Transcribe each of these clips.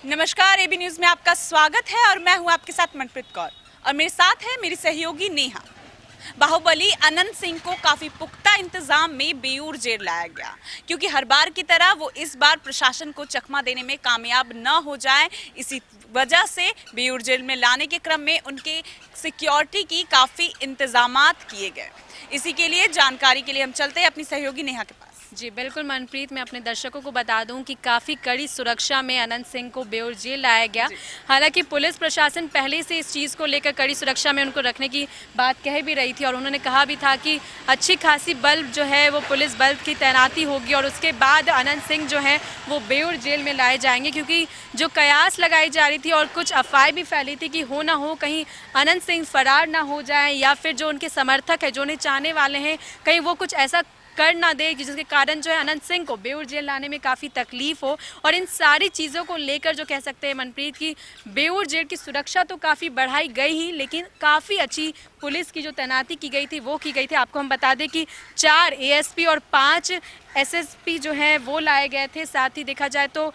नमस्कार, AB news में आपका स्वागत है और मैं हूं आपके साथ मनप्रीत कौर और मेरे साथ है मेरी सहयोगी नेहा। बाहुबली अनंत सिंह को काफी पुख्ता इंतजाम में बेऊर जेल लाया गया क्योंकि हर बार की तरह वो इस बार प्रशासन को चकमा देने में कामयाब न हो जाए। इसी वजह से बेऊर जेल में लाने के क्रम में उनके सिक्योरिटी की काफी इंतजामात किए गए। इसी के लिए जानकारी के लिए हम चलते हैं अपनी सहयोगी नेहा के पास। जी बिल्कुल मनप्रीत, मैं अपने दर्शकों को बता दूं कि काफ़ी कड़ी सुरक्षा में अनंत सिंह को बेऊर जेल लाया गया। हालांकि पुलिस प्रशासन पहले से इस चीज़ को लेकर कड़ी सुरक्षा में उनको रखने की बात कह भी रही थी और उन्होंने कहा भी था कि अच्छी खासी बल जो है वो पुलिस बल की तैनाती होगी और उसके बाद अनंत सिंह जो है वो बेऊर जेल में लाए जाएंगे, क्योंकि जो कयास लगाई जा रही थी और कुछ अफवाहें भी फैली थी कि हो ना हो कहीं अनंत सिंह फरार ना हो जाए या फिर जो उनके समर्थक है, जो उन्हें चाहने वाले हैं, कहीं वो कुछ ऐसा कर ना दे जिसके कारण जो है अनंत सिंह को बेऊर जेल लाने में काफ़ी तकलीफ हो। और इन सारी चीज़ों को लेकर जो कह सकते हैं मनप्रीत की बेऊर जेल की सुरक्षा तो काफ़ी बढ़ाई गई ही, लेकिन काफ़ी अच्छी पुलिस की जो तैनाती की गई थी वो की गई थी। आपको हम बता दें कि 4 एएसपी और 5 एसएसपी जो हैं वो लाए गए थे। साथ ही देखा जाए तो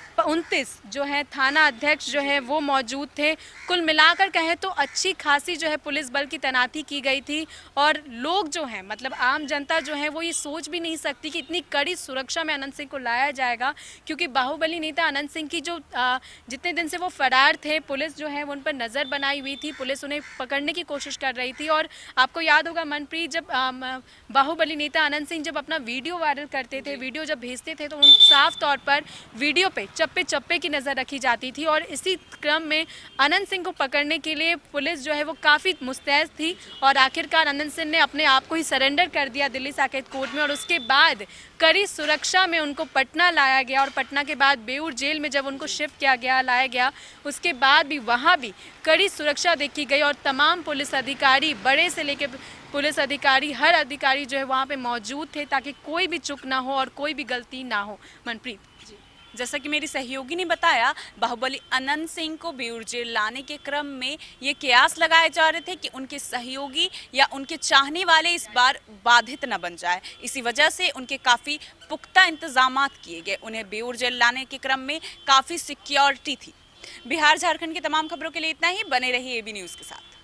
29 जो है थाना अध्यक्ष जो है वो मौजूद थे। कुल मिलाकर कहें तो अच्छी खासी जो है पुलिस बल की तैनाती की गई थी और लोग जो हैं, मतलब आम जनता जो है वो ये सोच भी नहीं सकती कि इतनी कड़ी सुरक्षा में अनंत सिंह को लाया जाएगा, क्योंकि बाहुबली नेता अनंत सिंह की जो जितने दिन से वो फरार थे, पुलिस जो है उन पर नज़र बनाई हुई थी, पुलिस उन्हें पकड़ने की कोशिश कर रही थी। और आपको याद होगा मनप्रीत, जब बाहुबली नेता अनंत सिंह जब अपना वीडियो वायरल करते थे, वीडियो जब भेजते थे, तो उन साफ तौर पर वीडियो पे चप्पे चप्पे की नज़र रखी जाती थी। और इसी क्रम में अनंत सिंह को पकड़ने के लिए पुलिस जो है वो काफ़ी मुस्तैद थी और आखिरकार अनंत सिंह ने अपने आप को ही सरेंडर कर दिया दिल्ली साकेत कोर्ट में। और उसके बाद कड़ी सुरक्षा में उनको पटना लाया गया और पटना के बाद बेऊर जेल में जब उनको शिफ्ट किया गया, लाया गया, उसके बाद भी वहाँ भी कड़ी सुरक्षा देखी गई और तमाम पुलिस अधिकारी, बड़े से लेकर पुलिस अधिकारी, हर अधिकारी जो है वहाँ पे मौजूद थे ताकि कोई भी चूक ना हो और कोई भी गलती ना हो। मनप्रीत जी, जैसा कि मेरी सहयोगी ने बताया, बाहुबली अनंत सिंह को बेऊर जेल लाने के क्रम में ये कयास लगाए जा रहे थे कि उनके सहयोगी या उनके चाहने वाले इस बार बाधित न बन जाए। इसी वजह से उनके काफ़ी पुख्ता इंतजामात किए गए। उन्हें बेऊर जेल लाने के क्रम में काफ़ी सिक्योरिटी थी। बिहार झारखंड की तमाम खबरों के लिए इतना ही। बने रहिए एबी न्यूज़ के साथ।